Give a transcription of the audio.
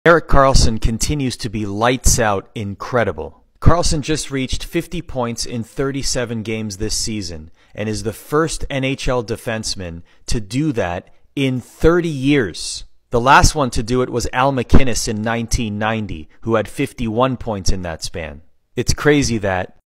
Erik Karlsson continues to be lights out incredible. Karlsson just reached 50 points in 37 games this season and is the first NHL defenseman to do that in 30 years. The last one to do it was Al MacInnis in 1990, who had 51 points in that span. It's crazy that